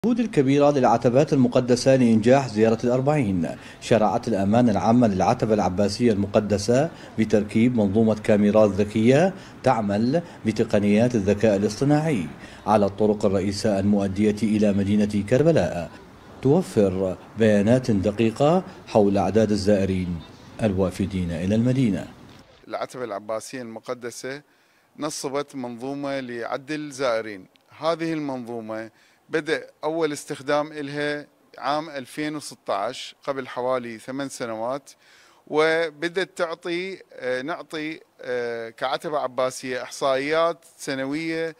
الجهود الكبيرة للعتبات المقدسة لإنجاح زيارة الأربعين. شرعت الأمانة العامة للعتبة العباسية المقدسة بتركيب منظومة كاميرات ذكية تعمل بتقنيات الذكاء الاصطناعي على الطرق الرئيسة المؤدية إلى مدينة كربلاء، توفر بيانات دقيقة حول أعداد الزائرين الوافدين إلى المدينة. العتبة العباسية المقدسة نصبت منظومة لعد الزائرين. هذه المنظومة بدأ أول استخدام إلها عام 2016 قبل حوالي 8 سنوات، وبدأت نعطي كعتبة عباسية إحصائيات سنوية،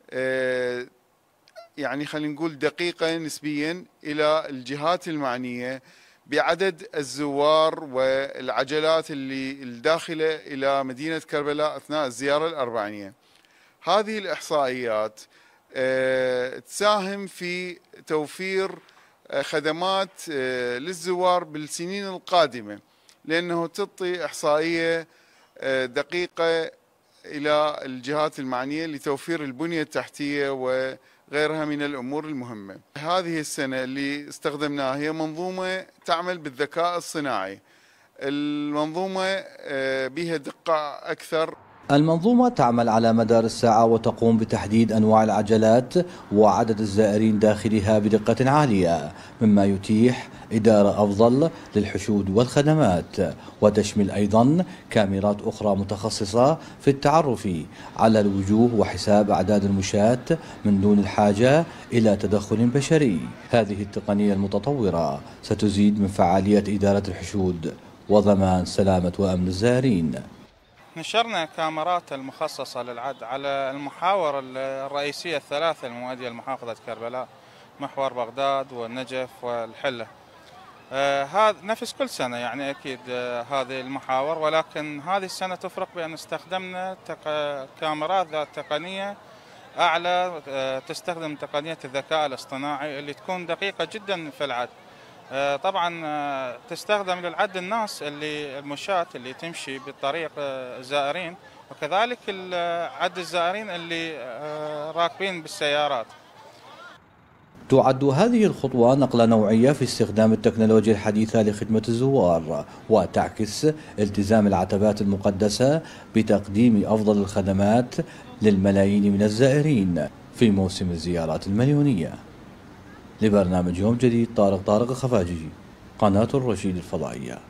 يعني خلينا نقول دقيقة نسبيا إلى الجهات المعنية بعدد الزوار والعجلات اللي الداخلة إلى مدينة كربلاء أثناء الزيارة الأربعينية. هذه الإحصائيات تساهم في توفير خدمات للزوار بالسنين القادمة، لأنه تعطي إحصائية دقيقة إلى الجهات المعنية لتوفير البنية التحتية وغيرها من الأمور المهمة. هذه السنة اللي استخدمناها هي منظومة تعمل بالذكاء الصناعي. المنظومة بها دقة أكثر. المنظومة تعمل على مدار الساعة وتقوم بتحديد أنواع العجلات وعدد الزائرين داخلها بدقة عالية، مما يتيح إدارة أفضل للحشود والخدمات، وتشمل أيضا كاميرات أخرى متخصصة في التعرف على الوجوه وحساب أعداد المشاة من دون الحاجة إلى تدخل بشري. هذه التقنية المتطورة ستزيد من فعالية إدارة الحشود وضمان سلامة وأمن الزائرين. نشرنا كاميرات المخصصة للعد على المحاور الرئيسية الثلاثة المؤدية لمحافظة كربلاء، محور بغداد والنجف والحلة. هذا نفس كل سنة، يعني أكيد هذه المحاور، ولكن هذه السنة تفرق بأن استخدمنا كاميرات ذات تقنية أعلى، تستخدم تقنية الذكاء الاصطناعي اللي تكون دقيقة جدا في العد. طبعا تستخدم للعد الناس اللي المشاة اللي تمشي بالطريق الزائرين، وكذلك عد الزائرين اللي راكبين بالسيارات. تعد هذه الخطوة نقلة نوعية في استخدام التكنولوجيا الحديثة لخدمة الزوار، وتعكس التزام العتبات المقدسة بتقديم أفضل الخدمات للملايين من الزائرين في موسم الزيارات المليونية. لبرنامج يوم جديد، طارق الخفاجي، قناة الرشيد الفضائية.